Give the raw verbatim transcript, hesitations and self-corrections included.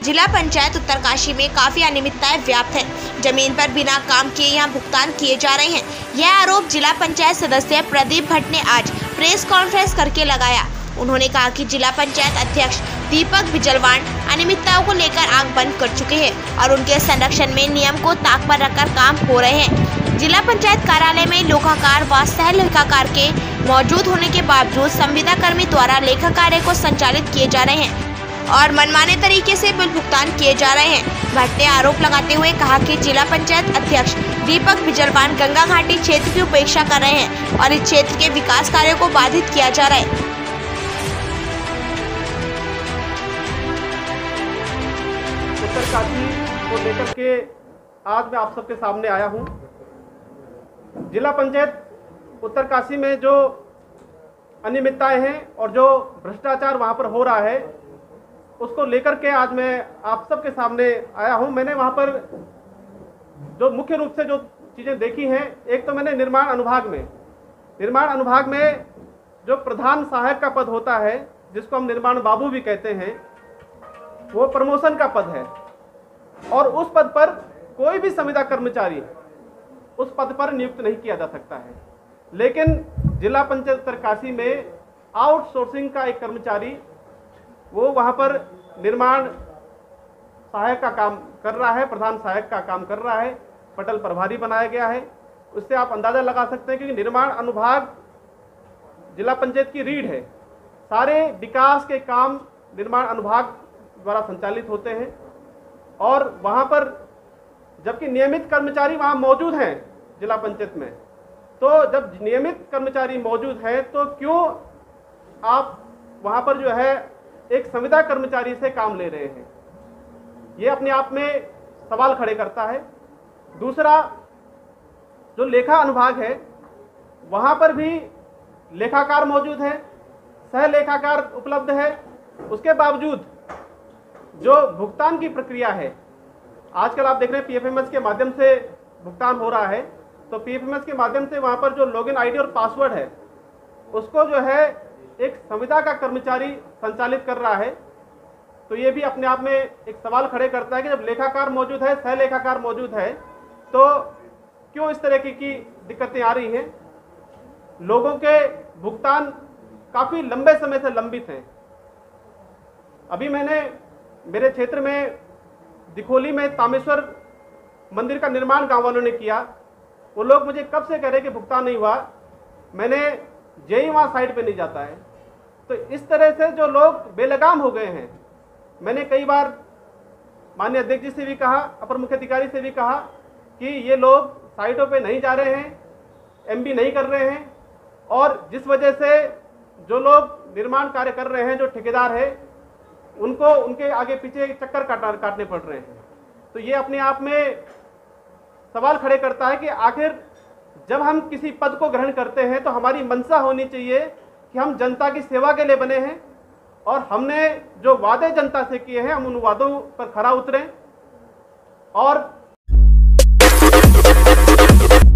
जिला पंचायत उत्तरकाशी में काफी अनियमितताएं व्याप्त है। जमीन पर बिना काम किए यहां भुगतान किए जा रहे हैं। यह आरोप जिला पंचायत सदस्य प्रदीप भट्ट ने आज प्रेस कॉन्फ्रेंस करके लगाया। उन्होंने कहा कि जिला पंचायत अध्यक्ष दीपक बिजलवाण अनियमितताओं को लेकर आंख बंद कर चुके हैं और उनके संरक्षण में नियम को ताक पर रखकर काम हो रहे हैं। जिला पंचायत कार्यालय में लोकाकार व सह लेखाकार के मौजूद होने के बावजूद संविदा कर्मी द्वारा लेखा कार्य को संचालित किए जा रहे हैं और मनमाने तरीके से बिल भुगतान किए जा रहे हैं। भट्ट ने आरोप लगाते हुए कहा कि जिला पंचायत अध्यक्ष दीपक बिजलवाण गंगा घाटी क्षेत्र की उपेक्षा कर रहे हैं और इस क्षेत्र के विकास कार्यों को बाधित किया जा रहा है। उत्तरकाशी को लेकर के आज मैं आप सबके सामने आया हूं। जिला पंचायत उत्तरकाशी में जो अनियमितताएं हैं और जो भ्रष्टाचार वहां पर हो रहा है उसको लेकर के आज मैं आप सबके सामने आया हूं। मैंने वहां पर जो मुख्य रूप से जो चीज़ें देखी हैं, एक तो मैंने निर्माण अनुभाग में निर्माण अनुभाग में जो प्रधान सहायक का पद होता है, जिसको हम निर्माण बाबू भी कहते हैं, वो प्रमोशन का पद है और उस पद पर कोई भी संविदा कर्मचारी उस पद पर नियुक्त नहीं किया जा सकता है। लेकिन जिला पंचायत उत्तरकाशी में आउटसोर्सिंग का एक कर्मचारी वो वहाँ पर निर्माण सहायक का काम कर रहा है, प्रधान सहायक का काम कर रहा है, पटल प्रभारी बनाया गया है। उससे आप अंदाज़ा लगा सकते हैं कि निर्माण अनुभाग जिला पंचायत की रीढ़ है। सारे विकास के काम निर्माण अनुभाग द्वारा संचालित होते हैं और वहाँ पर जबकि नियमित कर्मचारी वहाँ मौजूद हैं जिला पंचायत में, तो जब नियमित कर्मचारी मौजूद हैं तो क्यों आप वहाँ पर जो है एक संविदा कर्मचारी से काम ले रहे हैं? ये अपने आप में सवाल खड़े करता है। दूसरा, जो लेखा अनुभाग है वहाँ पर भी लेखाकार मौजूद है, सह लेखाकार उपलब्ध है। उसके बावजूद जो भुगतान की प्रक्रिया है, आजकल आप देख रहे हैं पीएफएमएस के माध्यम से भुगतान हो रहा है, तो पीएफएमएस के माध्यम से वहाँ पर जो लॉगिन आईडी और पासवर्ड है उसको जो है एक संविदा का कर्मचारी संचालित कर रहा है। तो ये भी अपने आप में एक सवाल खड़े करता है कि जब लेखाकार मौजूद है, सह लेखाकार मौजूद है, तो क्यों इस तरह की, की दिक्कतें आ रही हैं? लोगों के भुगतान काफ़ी लंबे समय से लंबित हैं। अभी मैंने मेरे क्षेत्र में दिखोली में तामेश्वर मंदिर का निर्माण गाँव वालों ने किया। वो लोग मुझे कब से कह रहे कि भुगतान नहीं हुआ। मैंने जेई वहाँ साइड पे नहीं जाता है। तो इस तरह से जो लोग बेलगाम हो गए हैं, मैंने कई बार माननीय अध्यक्ष जी से भी कहा, अपर मुख्य अधिकारी से भी कहा कि ये लोग साइटों पे नहीं जा रहे हैं, एमबी नहीं कर रहे हैं और जिस वजह से जो लोग निर्माण कार्य कर रहे हैं, जो ठेकेदार है, उनको उनके आगे पीछे चक्कर काट काटने पड़ रहे हैं। तो ये अपने आप में सवाल खड़े करता है कि आखिर जब हम किसी पद को ग्रहण करते हैं तो हमारी मंशा होनी चाहिए कि हम जनता की सेवा के लिए बने हैं और हमने जो वादे जनता से किए हैं हम उन वादों पर खरा उतरें। और